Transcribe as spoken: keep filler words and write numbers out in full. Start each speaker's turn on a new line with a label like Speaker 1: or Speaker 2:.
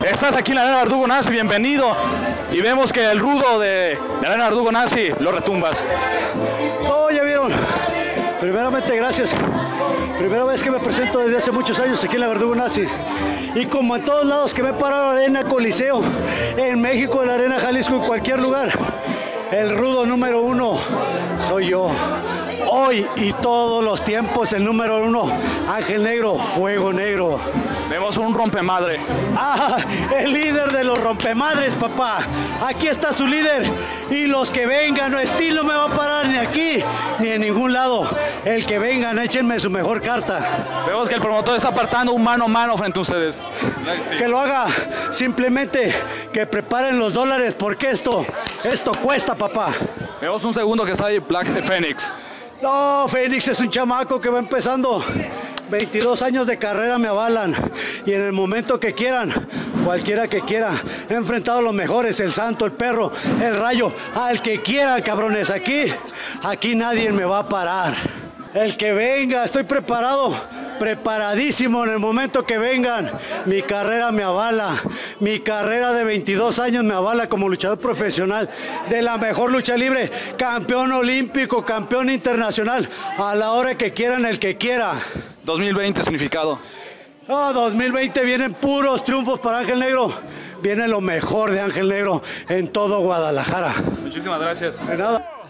Speaker 1: Estás aquí en la Arena Verdugo Nazi, bienvenido. Y vemos que el rudo de la Arena Verdugo Nazi lo retumbas.
Speaker 2: Oh, ya vieron. Primeramente, gracias. Primera vez que me presento desde hace muchos años aquí en la Verdugo Nazi. Y como en todos lados que me he parado en la Arena Coliseo, en México, en la Arena Jalisco, en cualquier lugar, el rudo número uno soy yo. Hoy y todos los tiempos, el número uno, Ángel Negro, Fuego Negro.
Speaker 1: Vemos un rompemadre.
Speaker 2: Ah, el líder de los rompemadres, papá. Aquí está su líder. Y los que vengan, no, estilo me va a parar ni aquí ni en ningún lado. El que vengan, échenme su mejor carta.
Speaker 1: Vemos que el promotor está apartando un mano a mano frente a ustedes.
Speaker 2: Que lo haga, simplemente que preparen los dólares, porque esto, esto cuesta, papá.
Speaker 1: Vemos un segundo que está ahí, Black Phoenix.
Speaker 2: No, Fénix es un chamaco que va empezando. veintidós años de carrera me avalan. Y en el momento que quieran, cualquiera que quiera, he enfrentado a los mejores, el Santo, el Perro, el Rayo, al que quiera, cabrones. Aquí, aquí nadie me va a parar. El que venga, estoy preparado, preparadísimo en el momento que vengan. Mi carrera me avala, mi carrera de veintidós años me avala como luchador profesional de la mejor lucha libre, campeón olímpico, campeón internacional, a la hora que quieran, el que quiera.
Speaker 1: dos mil veinte significado.
Speaker 2: Oh, dos mil veinte vienen puros triunfos para Ángel Negro, viene lo mejor de Ángel Negro en todo Guadalajara.
Speaker 1: Muchísimas gracias.
Speaker 2: De nada.